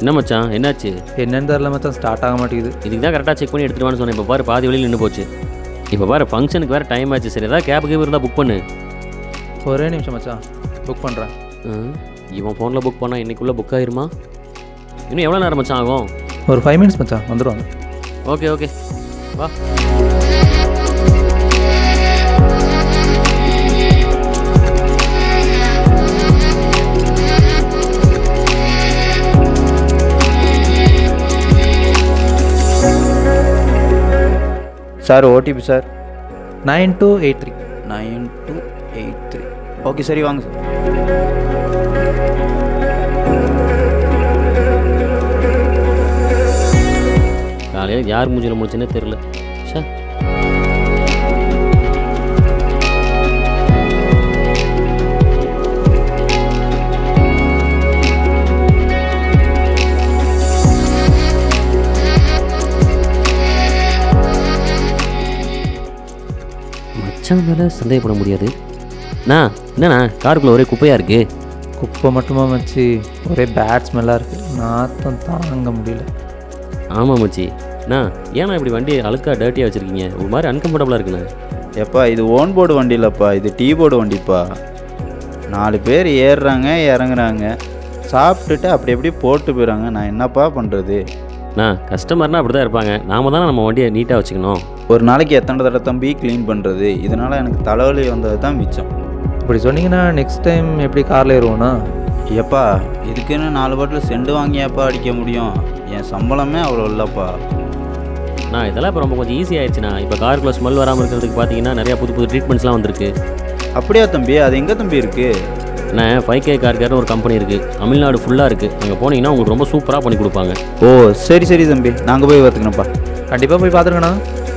என்ன மச்சான் என்னாச்சு? என்னன்னு தெரியல மச்சான், ஸ்டார்ட் ஆக மாட்டேங்குது. இதுக்கு தான் கரெக்டாக செக் பண்ணி எடுத்துகிட்டு வான்னு சொன்னேன். இப்போ பாரு பாதி வழியில் நின்று போச்சு. இப்போ பாரு ஃபங்க்ஷனுக்கு வேறு டைம் ஆச்சு. சரி ஏதாவது கேப் இருந்தால் புக் பண்ணு. ஒரே நிமிஷம் மச்சான், புக் பண்ணுறேன். இவன் ஃபோனில் புக் பண்ணால் இன்றைக்குள்ளே புக் ஆகிருமா? இன்னும் எவ்வளோ நேரம் மச்சான் ஆகும்? ஒரு 5 minutes மச்சான், வந்துடுவாங்க. ஓகே ஓகே வா. Sir OTP sir 9283. 9283. ஓகே சரி வாங்க சார். காலையில் யார் மூஞ்சில் முடிச்சுன்னே தெரில. சார் மச்சான் மேலே சந்தேகப்பட முடியாது. என்னண்ணா காருக்குள்ளே ஒரே குப்பையாக இருக்குது. குப்பை மட்டுமா மச்சி, ஒரே பேட் ஸ்மெல்லாக இருக்குது. நாத்தம் தாங்க முடியல. ஆமாம் மச்சி. ஏன்னா இப்படி வண்டி அழுக்காக டர்ட்டியாக வச்சுருக்கீங்க? ஒரு மாதிரி அன்கம்ஃபர்டபுளாக இருக்குண்ணே. எப்பா இது ஓன் போர்டு வண்டி இல்லைப்பா, இது டீ போர்டு வண்டிப்பா. 4 பேர் ஏறுறாங்க இறங்குறாங்க, சாப்பிட்டுட்டு அப்படி எப்படி போட்டு போயிடறாங்க. நான் என்னப்பா பண்ணுறது? கஸ்டமர்னால் அப்படி தான் இருப்பாங்க. நாம தானே நம்ம வண்டியை நீட்டாக வச்சுக்கணும். ஒரு நாளைக்கு எத்தனை தடவை தம்பி க்ளீன் பண்ணுறது? இதனால் எனக்கு தலைவலி வந்தது தான் மிச்சம். இப்படி சொன்னீங்கன்னா நெக்ஸ்ட் டைம் எப்படி காரில் ஏறுவோண்ணா? எப்பா இதுக்குன்னு 4 பாட்டில் செண்டு வாங்கியாப்பா அடிக்க முடியும்? என் சம்பளமே அவ்வளோ இல்லைப்பா. இதெல்லாம் இப்போ ரொம்ப கொஞ்சம் ஈஸி ஆயிடுச்சுண்ணா. இப்போ காருக்குள்ளே ஸ்மெல் வராமல் இருக்கிறதுக்கு பார்த்தீங்கன்னா நிறையா புது ட்ரீட்மெண்ட்ஸ்லாம் வந்திருக்கு. அப்படியா தம்பி? அது எங்கே தம்பி இருக்குது? 5K கார்கேர்னு ஒரு கம்பெனி இருக்குது, தமிழ்நாடு ஃபுல்லாக இருக்குது. அங்கே போனீங்கன்னா உங்களுக்கு ரொம்ப சூப்பராக பண்ணி கொடுப்பாங்க. ஓ சரி சரி தம்பி, நாங்கள் போய் பார்த்துக்கணும்ப்பா. கண்டிப்பாக போய் பார்த்துருங்கண்ணா.